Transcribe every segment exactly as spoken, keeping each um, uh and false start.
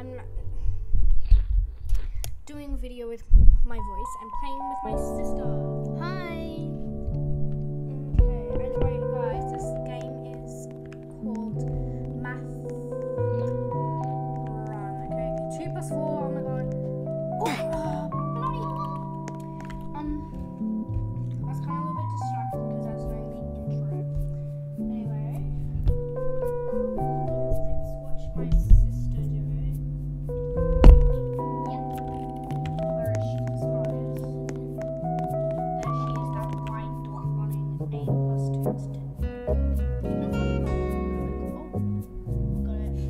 I'm doing a video with my voice. I'm playing with my sister. Hi. Okay, anyway, guys, this game is called Math Run. Okay, two plus four. Oh my god. Oh, bloody. Um, I was kind of a little bit distracted because I was doing the intro. Anyway, let's watch my sister do it. Yeah. Where is she? Guys? There she is, that white dot running eight plus two is ten. Oh, got it.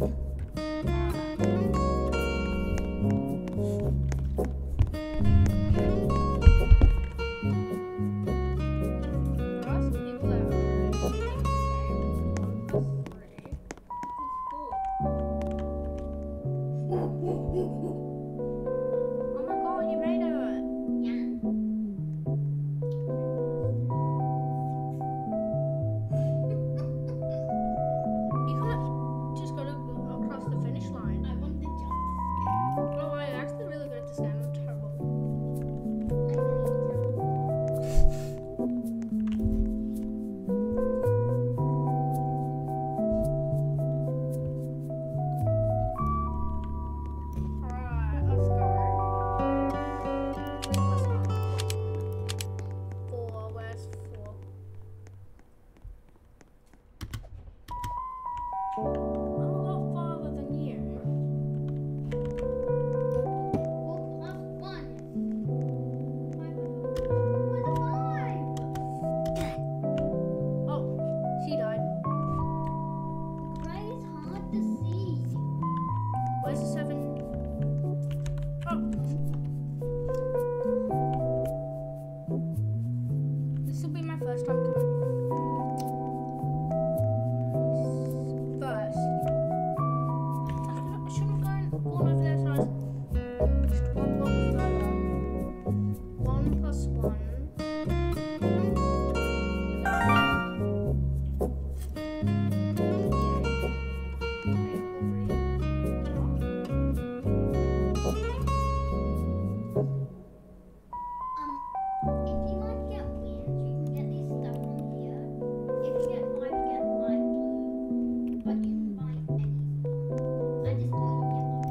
Oh my god, you made it! Yeah. You could have just got to across the finish line. I want the jump. Oh, I'm actually really good at this game. I'm terrible. Alright, let's go. Let's go. Four, where's four? I'm a lot farther than you. Four plus one. Five. Where's the five? Oh, she died. Right is hard to see. Where's the seven? Oh. This will be my first time coming. First. I shouldn't have gone, gone over there, so I was just one block further. One plus one. Um, if you want to get wins, you can get these stuff from here. If you get five, you get five blue. But you can buy any. I just do it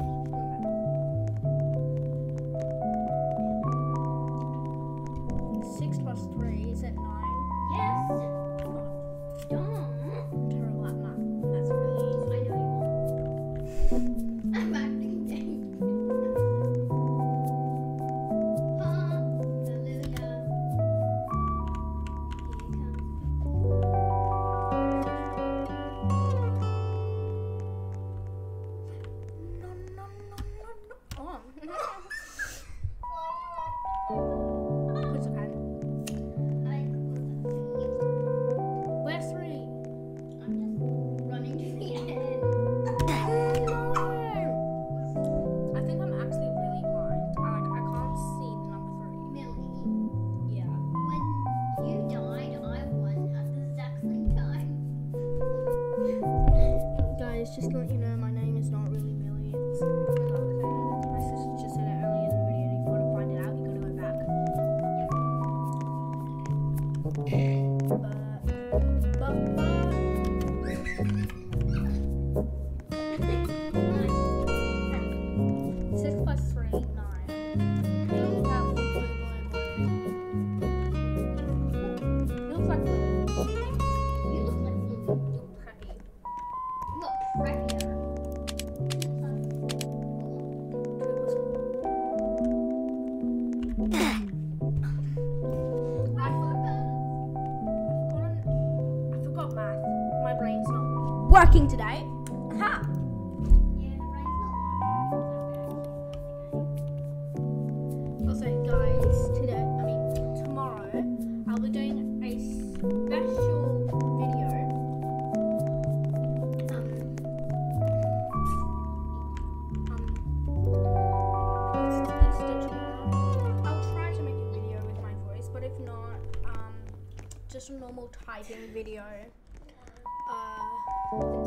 yellow. Six plus three is at nine. Yes. Dumb. I'm terrible at math. That's really easy. I know you are. I'm acting dead. Hallelujah. Here No, no, no, no, no. Oh. Where's the pen? I could. Where's three? I'm just running to the end. No. I think I'm actually really blind. I like I can't see the number three. Millie, Yeah. when you died, I won at the exact same time. Guys, just to let you know, my name is not really Millie. It's another thing. My sister just said it earlier in the video. If you want to find it out, you gotta go back. But, but, but. Six plus three, nine. You look at blue, blue, blue, blue. You look like blue. You look like Millie. You're preppy. You look preppier. I forgot. I forgot math. My brain's not working today. Ha! Yeah, the brain's not working. Also, guys, today, I mean, tomorrow, I'll be doing a special video. Um, um, because it's Easter tomorrow. I'll try to make a video with my voice, but if not, um, just a normal typing video. Uh,